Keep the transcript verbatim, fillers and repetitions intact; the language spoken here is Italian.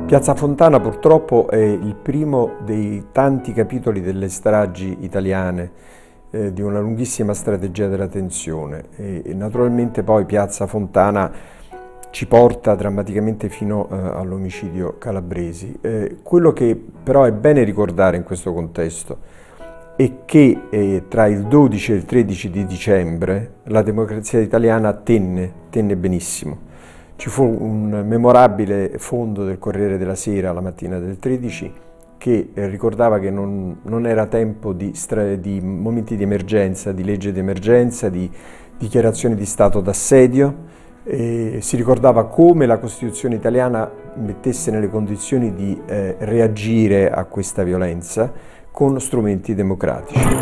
Piazza Fontana purtroppo è il primo dei tanti capitoli delle stragi italiane eh, di una lunghissima strategia della tensione e, e naturalmente poi Piazza Fontana ci porta drammaticamente fino eh, all'omicidio Calabresi. Eh, quello che però è bene ricordare in questo contesto è che eh, tra il dodici e il tredici di dicembre la democrazia italiana tenne, tenne benissimo. Ci fu un memorabile fondo del Corriere della Sera la mattina del tredici che eh, ricordava che non, non era tempo di, di momenti di emergenza, di legge di emergenza, di dichiarazioni di stato d'assedio. E si ricordava come la Costituzione italiana mettesse nelle condizioni di eh, reagire a questa violenza con strumenti democratici.